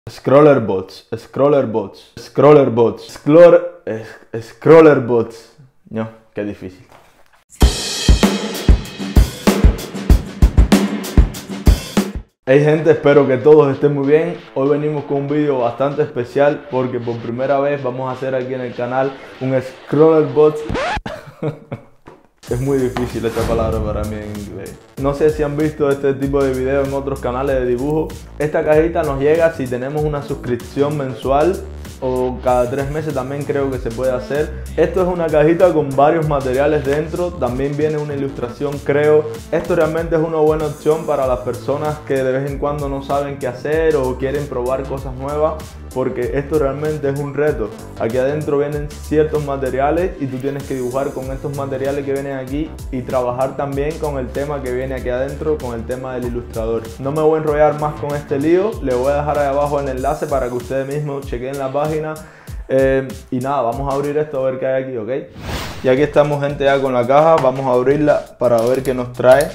Scrollerbots, scrollerbots, scrollerbots, scrollerbots. No, qué difícil. Hey gente, espero que todos estén muy bien. Hoy venimos con un vídeo bastante especial porque por primera vez vamos a hacer aquí en el canal un scrollerbot. Es muy difícil esta palabra para mí en inglés. No sé si han visto este tipo de videos en otros canales de dibujo. Esta cajita nos llega si tenemos una suscripción mensual o cada 3 meses también creo que se puede hacer. Esto es una cajita con varios materiales dentro, también viene una ilustración creo. Esto realmente es una buena opción para las personas que de vez en cuando no saben qué hacer o quieren probar cosas nuevas, porque esto realmente es un reto. Aquí adentro vienen ciertos materiales y tú tienes que dibujar con estos materiales que vienen aquí y trabajar también con el tema que viene aquí adentro, con el tema del ilustrador. No me voy a enrollar más con este lío, le voy a dejar ahí abajo el enlace para que ustedes mismos chequen la página. Y nada, vamos a abrir esto a ver qué hay aquí, ¿ok? Y aquí estamos gente ya con la caja, vamos a abrirla para ver qué nos trae.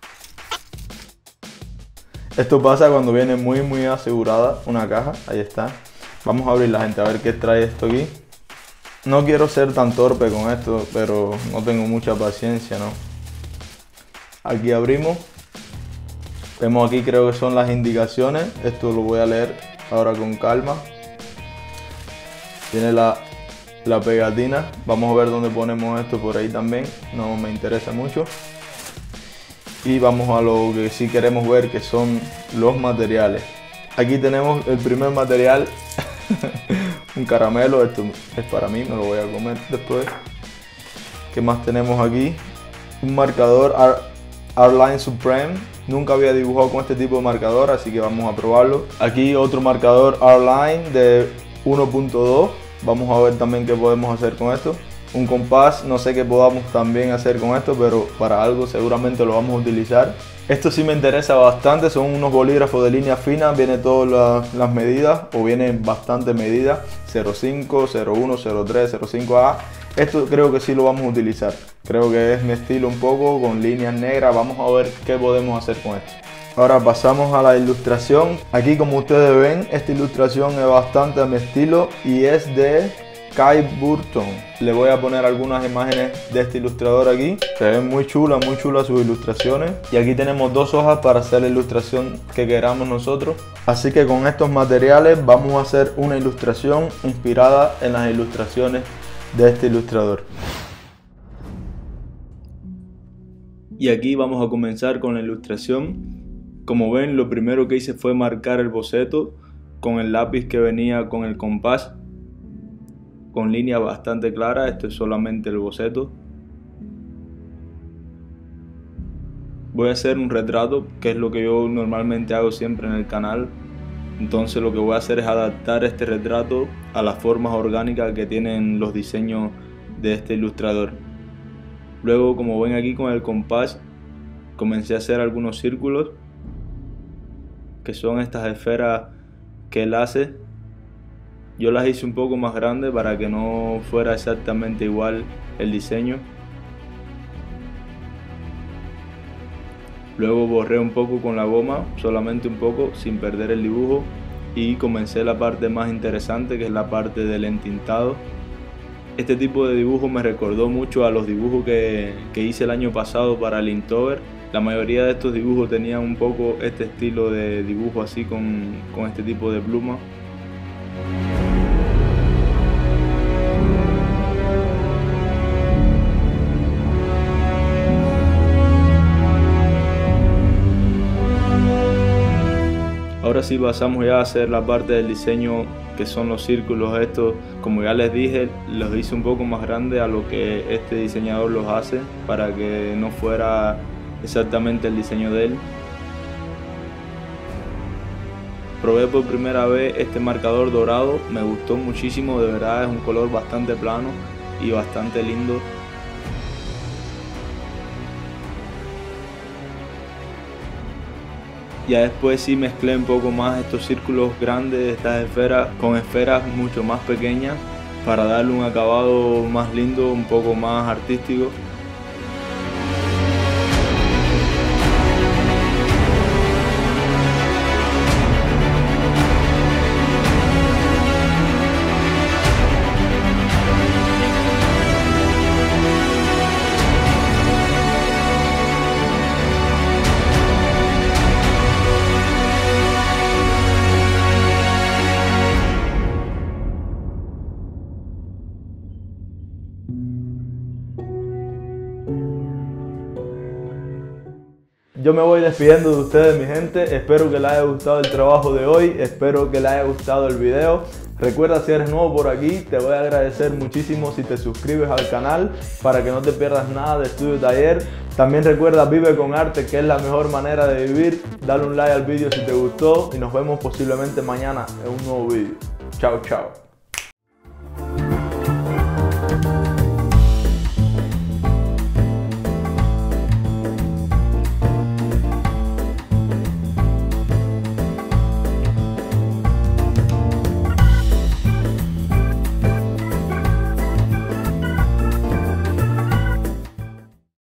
Esto pasa cuando viene muy asegurada una caja, ahí está. Vamos a abrirla gente a ver qué trae esto aquí. No quiero ser tan torpe con esto, pero no tengo mucha paciencia, ¿no? Aquí abrimos. Vemos aquí creo que son las indicaciones, esto lo voy a leer ahora con calma. Tiene la pegatina, vamos a ver dónde ponemos esto por ahí también, no me interesa mucho. Y vamos a lo que sí queremos ver, que son los materiales. Aquí tenemos el primer material, un caramelo, esto es para mí, me lo voy a comer después. ¿Qué más tenemos aquí? Un marcador Artline Supreme. Nunca había dibujado con este tipo de marcador, así que vamos a probarlo. Aquí otro marcador Artline de 1.2. Vamos a ver también qué podemos hacer con esto. Un compás, no sé qué podamos también hacer con esto, pero para algo seguramente lo vamos a utilizar. Esto sí me interesa bastante, son unos bolígrafos de línea fina, viene todas las medidas, o vienen bastantes medidas, 0.5, 0.1, 0.3, 0.5A. Esto creo que sí lo vamos a utilizar. Creo que es mi estilo un poco, con líneas negras. Vamos a ver qué podemos hacer con esto. Ahora pasamos a la ilustración. Aquí como ustedes ven, esta ilustración es bastante a mi estilo y es de Kai Burton. Le voy a poner algunas imágenes de este ilustrador aquí. Se ven muy chulas sus ilustraciones. Y aquí tenemos 2 hojas para hacer la ilustración que queramos nosotros. Así que con estos materiales vamos a hacer una ilustración inspirada en las ilustraciones de este ilustrador. Y aquí vamos a comenzar con la ilustración. Como ven, lo primero que hice fue marcar el boceto con el lápiz que venía con el compás, con línea bastante clara. Esto es solamente el boceto. Voy a hacer un retrato, que es lo que yo normalmente hago siempre en el canal. Entonces lo que voy a hacer es adaptar este retrato a las formas orgánicas que tienen los diseños de este ilustrador. Luego, como ven aquí con el compás, comencé a hacer algunos círculos, que son estas esferas que él hace. Yo las hice un poco más grandes para que no fuera exactamente igual el diseño. Luego borré un poco con la goma, solamente un poco, sin perder el dibujo, y comencé la parte más interesante, que es la parte del entintado. Este tipo de dibujo me recordó mucho a los dibujos que hice el año pasado para el Inktober. La mayoría de estos dibujos tenían un poco este estilo de dibujo así con este tipo de pluma. Ahora sí pasamos ya a hacer la parte del diseño, que son los círculos estos. Como ya les dije, los hice un poco más grandes a lo que este diseñador los hace, para que no fuera exactamente el diseño de él. Probé por primera vez este marcador dorado, me gustó muchísimo, de verdad es un color bastante plano y bastante lindo. Ya después sí mezclé un poco más estos círculos grandes, estas esferas, con esferas mucho más pequeñas, para darle un acabado más lindo, un poco más artístico. Yo me voy despidiendo de ustedes, mi gente. Espero que les haya gustado el trabajo de hoy. Espero que les haya gustado el video. Recuerda, si eres nuevo por aquí, te voy a agradecer muchísimo si te suscribes al canal para que no te pierdas nada de Estudio Taller. También recuerda, vive con arte, que es la mejor manera de vivir. Dale un like al video si te gustó y nos vemos posiblemente mañana en un nuevo video. Chao, chao.